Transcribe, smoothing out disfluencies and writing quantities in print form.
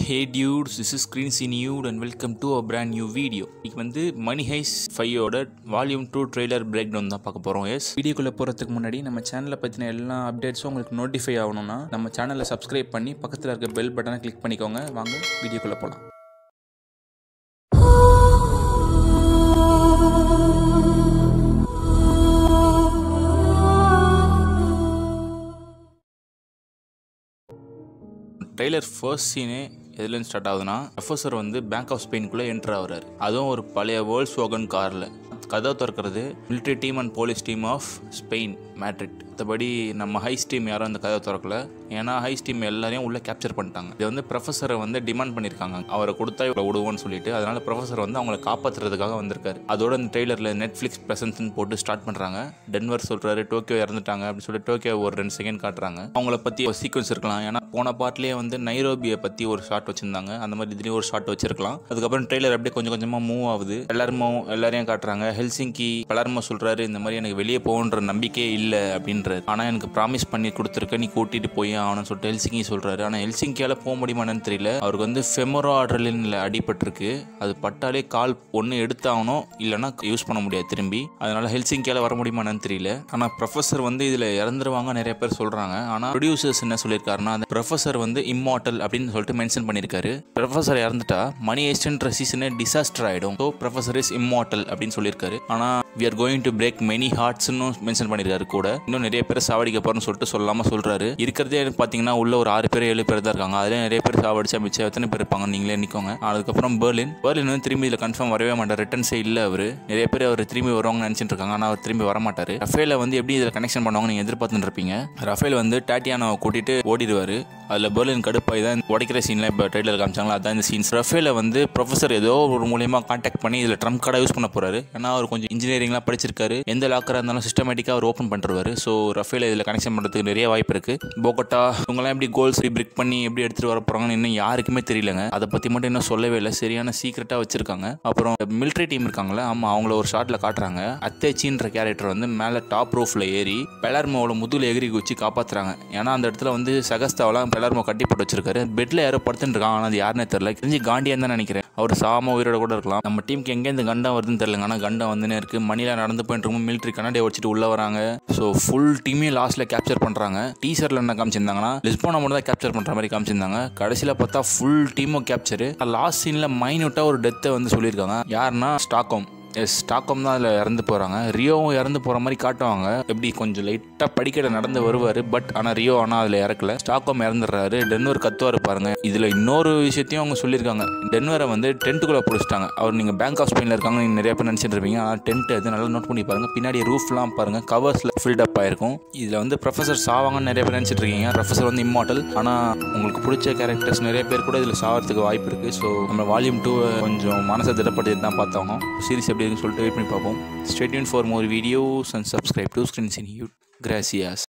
Hey dudes, this is Screen Nude and welcome to a brand new video. இன்னைக்கு வந்து Money Heist 5 ஓட volume 2 trailer break down தான் பார்க்க போகிறோம். S, வீடியோக்குள்ளே போகிறதுக்கு முன்னாடி நம்ம சேனலை பற்றின எல்லா அப்டேட்ஸும் உங்களுக்கு நோட்டிஃபை ஆகணும்னா நம்ம சேனலை சப்ஸ்கிரைப் பண்ணி பக்கத்தில் இருக்க பெல் பட்டனை கிளிக் பண்ணிக்கோங்க. வாங்க வீடியோக்குள்ளே போகலாம். ட்ரெய்லர் ஃபர்ஸ்ட் சீனே எதுலேருந்து ஸ்டார்ட் ஆகுதுன்னா, ப்ரொஃபஸர் வந்து பேங்க் ஆஃப் ஸ்பெயினுக்குள்ளே என்ட்ரு ஆகுறாரு. அதுவும் ஒரு பழைய வோல்க்ஸ்வாகன் காரில். கதவை திறக்கிறது military team and police team of Spain Madrid. மற்றபடி நம்ம ஹைஸ் டீம் யாரும் அந்த கதவை திறக்கல. ஏன்னா ஹைஸ் டீம் எல்லாரையும் உள்ளே கேப்சர் பண்ணிட்டாங்க. இது வந்து ப்ரொஃபஸரை வந்து டிமாண்ட் பண்ணியிருக்காங்க, அவரை கொடுத்தா இவ்வளோ விடுவோன்னு சொல்லிட்டு. அதனால ப்ரொஃபஸர் வந்து அவங்களை காப்பாற்றுறதுக்காக வந்திருக்காரு. அதோட இந்த ட்ரெய்லரில் நெட்ஃப்ளிக்ஸ் ப்ரெசன்ஸ்ன்னு போட்டு ஸ்டார்ட் பண்ணுறாங்க. டென்வர் சொல்கிறாரு டோக்கியோ இறந்துட்டாங்க அப்படின்னு சொல்லிட்டு டோக்கியோ ஒரு 2 செகண்ட் காட்டுறாங்க. அவங்கள பற்றி ஒரு சீக்வன்ஸ் இருக்கலாம். ஏன்னா போன பார்ட்லேயே வந்து நைரோபியை பற்றி ஒரு ஷாட் வச்சுருந்தாங்க, அந்த மாதிரி இதுலேயும் ஒரு ஷாட் வச்சிருக்கலாம். அதுக்கப்புறம் ட்ரெய்லர் அப்படியே கொஞ்சம் கொஞ்சமாக மூவ் ஆகுது. எல்லாரையும் காட்டுறாங்க. ஹெல்சிங்கி பலர்மோ சொல்கிறாரு, இந்த மாதிரி எனக்கு வெளியே போகன்ற நம்பிக்கையே இல்லை அப்படின்றாரு. ஆனால் எனக்கு ப்ராமிஸ் பண்ணி கொடுத்துருக்க, நீ கூட்டிகிட்டு போய் ஆகணும்னு சொல்லிட்டு ஹெல்சிங்கி சொல்கிறாரு. ஆனால் ஹெல்சிங்கியால் போக முடியுமான்னு தெரியல. அவருக்கு வந்து ஃபெமரோ ஆட்ரலின்ல அடிபட்டிருக்கு. அது பட்டாலே கால் ஒன்று எடுத்தாகணும், இல்லைன்னா யூஸ் பண்ண முடியாது திரும்பி. அதனால ஹெல்சிங்கியால் வர முடியுமான்னு தெரியல. ஆனால் ப்ரொஃபஸர் வந்து இதில் இறந்துருவாங்க நிறைய பேர் சொல்கிறாங்க. ஆனால் ப்ரொடியூசர்ஸ் என்ன சொல்லியிருக்காருன்னா, அந்த ப்ரொஃபஸர் வந்து இம்மார்டல் அப்படின்னு சொல்லிட்டு மென்ஷன் பண்ணியிருக்காரு. ப்ரொஃபஸர் இறந்துட்டா மணி ஹெய்ஸ்ட்ன்ற சீசனே டிசாஸ்டர் ஆகிடும். ஸோ ப்ரொஃபஸர் இஸ் இம்மார்டல் அப்படின்னு சொல்லியிருக்காரு. ஆனால் we are going to break many hearts ன்னு மென்ஷன் பண்ணியிருக்காரு. கூட இன்னும் நிறைய பேர் சாவடிக்க போறோம்னு சொல்லிட்டு சொல்லாமல் சொல்றாரு. இருக்கிறதே பார்த்தீங்கன்னா உள்ள ஒரு 6 பேர் 7 பேர் தான் இருக்காங்க. அதிலே நிறைய பேர் சாவடிச்சா மிச்சம் எத்தனை பேர் இருப்பாங்க நீங்களே நிற்கோங்க. அதுக்கப்புறம் பெர்லின் வந்து திரும்பி இதில் கன்ஃபார்ம் வரவே மாட்டார். ரிட்டர்ன்ஸே இல்லை. அவர் நிறைய பேர் அவர் திரும்பி வருவாங்கன்னு நினச்சிட்டு இருக்காங்க. ஆனால் அவர் திரும்பி வர மாட்டார். ரஃபேலை வந்து எப்படி இதில் கனெக்ஷன் பண்ணுவாங்க நீங்கள் எதிர்பார்த்துட்டு இருப்பீங்க. ரஃபேல் வந்து டாட்டியானாவை கூட்டிட்டு ஓடிடுவார். அதில் பெர்லின் கடுப்பாய் தான் உடைக்கிற சீன்ல இப்போ ட்ரெய்லர் காமிச்சாங்களா, அதான் இந்த சீன்ஸ். ரஃபேலை வந்து ப்ரொஃபஸர் ஏதோ ஒரு மூலியமாக கான்டாக்ட் பண்ணி இதில் ட்ரம்ப் கார்டாக யூஸ் பண்ண போறாரு. ஏன்னா அவர் கொஞ்சம் இன்ஜினியரிங்லாம் படிச்சிருக்காரு. எந்த லாக்கராக இருந்தாலும் சிஸ்டமேட்டிக்காக அவர் ஓப்பன் பண்ணிருவாரு. ஸோ ரஃபேல் இதில் கனெக்ஷன் பண்ணுறதுக்கு நிறைய வாய்ப்பு இருக்குது. போகட்டா இவங்கெல்லாம் எப்படி கோல்ஸ் பிரேக் பண்ணி எப்படி எடுத்துகிட்டு வர போகிறாங்கன்னு இன்னும் யாருக்குமே தெரியலங்க. அதை பற்றி மட்டும் இன்னும் சொல்லவே இல்லை. சரியான சீக்ரெட்டாக வச்சிருக்காங்க. அப்புறம் மிலிட்ரி டீம் இருக்காங்களே, ஆமாம், அவங்கள ஒரு ஷாட்டில் காட்டுறாங்க. அத்தேச்சின்ற கேரக்டர் வந்து மேலே டாப் ரூஃபில் ஏறி பெலர்மோவோட முதுகில் எகிரி வச்சு காப்பாற்றுறாங்க. ஏன்னா அந்த இடத்துல வந்து சகஸ்தாவெல்லாம் பெலர்மோ கட்டி போட்டு வச்சிருக்காரு. பெட்டில் யாரோ படுத்துட்டு இருக்காங்க. ஆனால் அது யாருன்னே தெரியல. தெரிஞ்சு காண்டியான்னு தான் நினைக்கிறேன். அவர் சாம உயிரோட கூட இருக்கலாம். நம்ம டீமுக்கு எங்கேருந்து கண்டம் வருதுன்னு தெரியலங்க. ஆனால் கண்டம் வந்துனே இருக்குது. மணியில் நடந்து போயிட்டு இருக்கும். மிலிட்ரி கண்ணாடியை வச்சுட்டு உள்ளே வராங்க. ஸோ ஃபுல் டீமே லாஸ்ட்டில் கேப்சர் பண்ணுறாங்க. டீசரில் என்ன காமிச்சிருந்தாங்கன்னா, லிஸ்போனை மட்டும் தான் கேப்சர் பண்ணுற மாதிரி காமிச்சிருந்தாங்க. கடைசியில் பார்த்தா ஃபுல் டீமும் கேப்சரு. லாஸ்ட் சீனில் மைன்யூட்டாக ஒரு டெத்தை வந்து சொல்லியிருக்காங்க. யாருன்னா ஸ்டாக்ஹோம். ஸ்டாக்ஹோம் தான் அதில் இறந்து போகிறாங்க. ரியோவும் இறந்து போகிற மாதிரி காட்டுவாங்க. எப்படி கொஞ்சம் லைட்டாக படிக்கட நடந்து வருவார். பட் ஆனால் ரியோ ஆனால் அதில் இறக்கல. ஸ்டாக்ஹோம் இறந்துடுறாரு. டென்வர் கத்துவார் பாருங்க. இதில் இன்னொரு விஷயத்தையும் அவங்க சொல்லியிருக்காங்க. டென்வரை வந்து டென்ட்டுக்குள்ளே பிடிச்சிட்டாங்க. அவர் நீங்கள் பேங்க் ஆஃப் ஸ்பெயினில் இருக்காங்க நீங்கள் நிறைய பேர் நினச்சிட்டு இருப்பீங்க. ஆனால் டென்ட் அது நல்லா நோட் பண்ணி பாருங்கள். பின்னாடி ரூஃப்லாம் பாருங்கள், கவர்ஸில் ஃபில்டப் ஆயிருக்கும். இதில் வந்து ப்ரொஃபஸர் சாவாங்கன்னு நிறைய பேர் நினச்சிட்டு இருக்கீங்க. ப்ரொஃபஸர் வந்து இம்மார்டல். ஆனால் உங்களுக்கு பிடிச்ச கேரக்டர்ஸ் நிறைய பேர் கூட இதில் சாவறதுக்கு வாய்ப்பு இருக்குது. ஸோ நம்ம வால்யூம் 2 கொஞ்சம் மனசை திடப்பட்டு தான் பார்த்தாங்க. சீரிஸ் எப்படி சொல்லிட்டு வெயிட் பண்ணி பார்ப்போம். Stay tuned for more videos and subscribe to Screen Nude. Gracias.